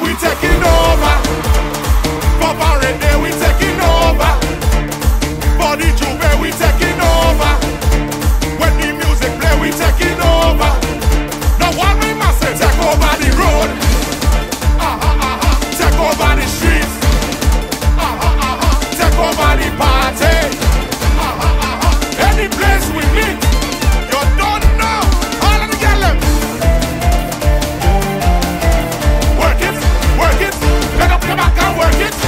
we taking over. For parade day, we taking over. For the troupes, we taking over. When the music play, we taking over. Now what we must say, take over the road. Take over the streets. Take over the party. Any place we meet, you don't know. All of the gallon. Work it, get up your back and work it.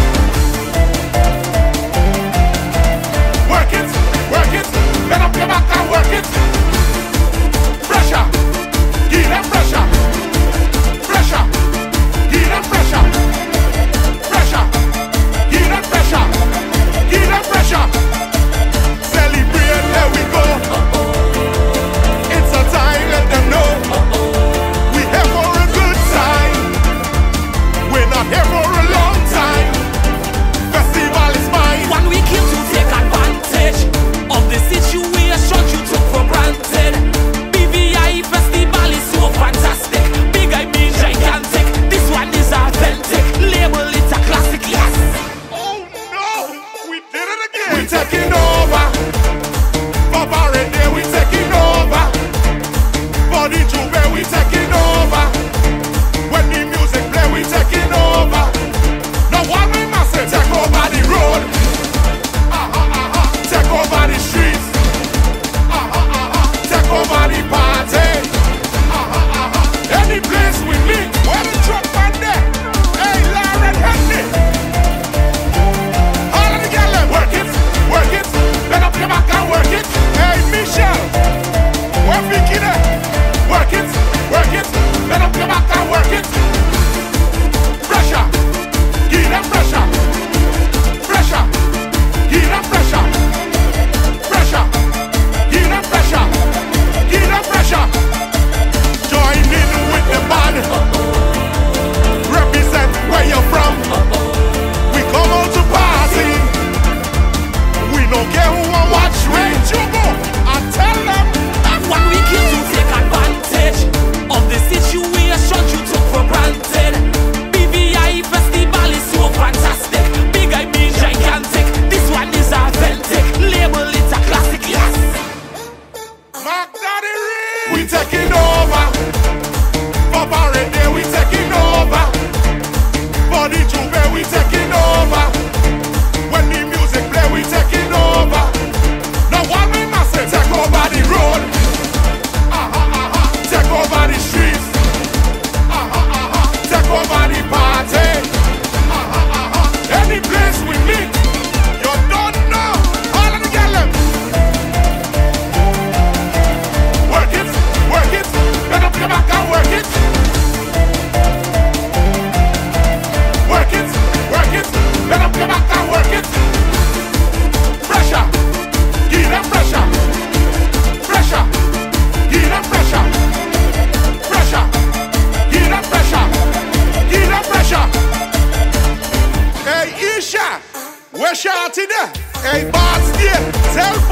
Work it, get up your back and work it. Pressure, give them pressure. Pressure, give them pressure. Pressure, give them pressure. Give them pressure. Celebrate, there we go. It's a time, let them know. We here for a good time. We're not here for a long time. Festival is mine. One week here to take advantage of the situation you took for granted. BVI festival is so fantastic. Big I mean gigantic. This one is authentic. Label it a classic, yes. Oh no, we did it again. We taking over. For parade day, we taking over. For the troupes, we taking over. When the music play, we taking over. Now what we must say, take over the road. Take over the streets. Take over the party. Any place we meet, where the truck man there. Hey, Lauren Henry. All of the gallon, work it, get up your back and work it. Hey, Michelle, where Vicky there? Work it, get up your back and work it. Pressure, give them pressure. Pressure, give them pressure. Pressure, give them pressure. Give them pressure. Join in with the band. Represent where you're from. We come out to party. We don't care who will watch. Wait, you go and tell them. One week here to take advantage of the situation you took for granted. BVI festival is so fantastic. Big I mean gigantic. This one is authentic. Label it a classic, yes. Mark Daddy Ring. We taking over. For parade day, we taking over. For the troupes, we taking over. When the music play, we taking over. Now what we must say, take over the road. Take over the streets. Take over the party. Any place we meet, you don't know. All of the gallon. Work it, get up your back and work it. Work it, get up your back and work it. Pressure, give them pressure. Pressure, give them pressure. Pressure, give them pressure. Give them pressure. Hey Isha, where's Shawty there? Hey Bart, tell